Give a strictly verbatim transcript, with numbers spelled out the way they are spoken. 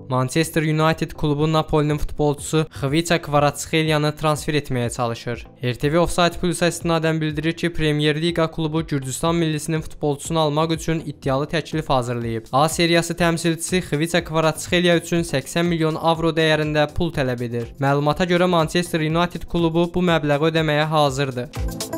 Manchester United klubu Napolinin futbolçusu Khvicha Kvaratskhelyanı transfer etməyə çalışır. R T V Offside Plus istinadən bildirir ki, Premier Liga klubu Gürcüstan millisinin futbolçusunu almaq üçün iddialı təklif hazırlayıb. A seriyası təmsilçisi Khvicha Kvaratskhelya üçün səksən milyon avro dəyərində pul tələb edir. Məlumata görə Manchester United klubu bu məbləği ödəməyə hazırdır.